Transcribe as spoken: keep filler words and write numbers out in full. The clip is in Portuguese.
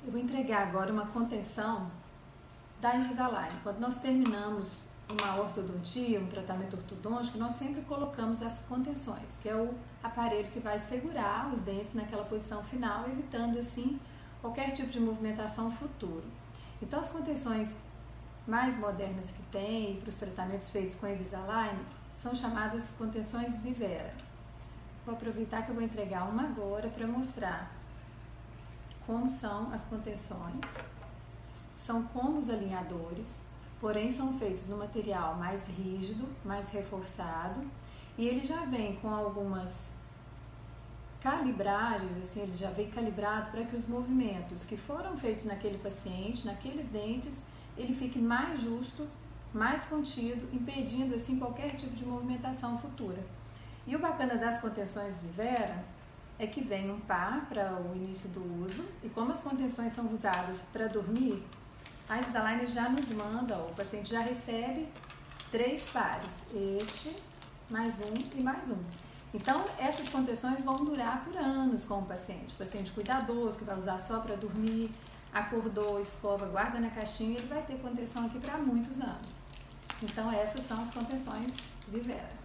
Eu vou entregar agora uma contenção da Invisalign. Quando nós terminamos uma ortodontia, um tratamento ortodôntico, nós sempre colocamos as contenções, que é o aparelho que vai segurar os dentes naquela posição final, evitando assim qualquer tipo de movimentação futuro. Então as contenções mais modernas que tem para os tratamentos feitos com a Invisalign são chamadas contenções Vivera. Vou aproveitar que eu vou entregar uma agora para mostrar como são as contenções. São como os alinhadores, porém são feitos no material mais rígido, mais reforçado, e ele já vem com algumas calibragens, assim, ele já vem calibrado para que os movimentos que foram feitos naquele paciente, naqueles dentes, ele fique mais justo, mais contido, impedindo assim qualquer tipo de movimentação futura. E o bacana das contenções Vivera é que vem um par para o início do uso, e como as contenções são usadas para dormir, a Invisalign já nos manda, o paciente já recebe três pares, este, mais um e mais um. Então, essas contenções vão durar por anos com o paciente. O paciente cuidadoso, que vai usar só para dormir, acordou, escova, guarda na caixinha, ele vai ter contenção aqui para muitos anos. Então, essas são as contenções Vivera.